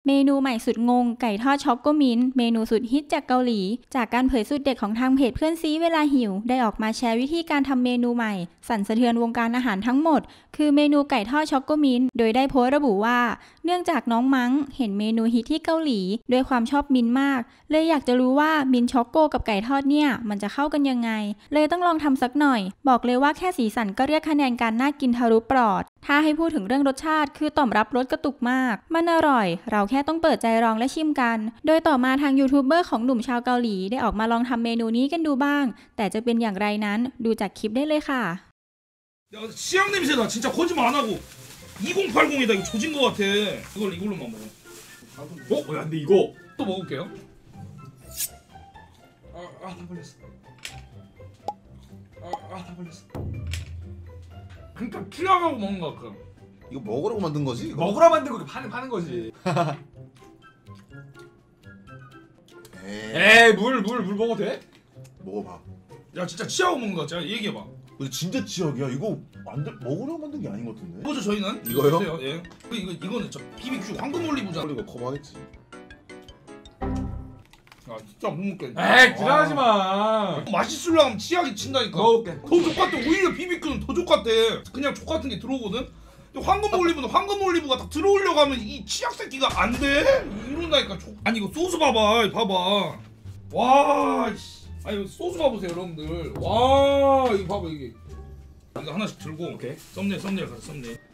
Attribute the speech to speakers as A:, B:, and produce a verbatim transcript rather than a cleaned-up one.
A: เมนูใหม่สุดงงไก่ทอดช็อกโกมิ้นเมนูสุดฮิตจากเกาหลีจากการเผยสูตรเด็ดของทางเพจเพื่อนซีเวลาหิวได้ออกมาแชร์วิธีการทำเมนูใหม่สั่นสะเทือนวงการอาหารทั้งหมดคือเมนูไก่ทอดช็อกโกมิ้นโดยได้โพสต์ระบุว่าเนื่องจากน้องมังเห็นเมนูฮิตที่เกาหลีด้วยความชอบมิ้นมากเลยอยากจะรู้ว่ามิ้นช็อกโกกับไก่ทอดเนี่ยมันจะเข้ากันยังไงเลยต้องลองทำสักหน่อยบอกเลยว่าแค่สีสันก็เรียกคะแนนการน่ากินทะลุปอดถ้าให้พูดถึงเรื่องรสชาติคือตอบรับรสกระตุกมากมันอร่อยเราแค่ต้องเปิดใจลองและชิมกันโดยต่อมาทางยูทูบเบอร์ของหนุ่มชาวเกาหลีได้ออกมาลองทำเมนูนี้กันดูบ้างแต่จะเป็นอย่างไรนั้นดูจากคลิปได้เลยค่ะ
B: 이거야니이공팔공이다이거진거같아먹어봐야진짜취하고먹는거같아야얘기해봐
C: 근데 진짜 치약이야. 이거 만들 먹으려고 만든 게 아닌 것 같은데.
B: 뭐죠 저희는?
C: 이거요?
B: 예. 이거 이거는 저 비비큐 황금 올리브잖아.
C: 이거 커버하겠지.
B: 아 진짜 못 먹겠네.
D: 에이 지랄하지 마.
B: 맛있으려고 하면 치약이 친다니까.
D: 먹을게.
B: 더 족같아. 오히려 비비큐는 더 족같아. 그냥 족같은 게 들어오거든. 황금 올리브는 황금 올리브가 딱 들어오려고 하면 이 치약 새끼가 안 돼. 이런다니까. 족... 아니 이거 소스 봐봐. 봐봐. 와. 아니 이거 소스 봐보세요 여러분들. 와 이거 봐봐 이게. 이거 하나씩 들고.
D: 오케이.
B: 썸네일 썸네일 가서 썸네일.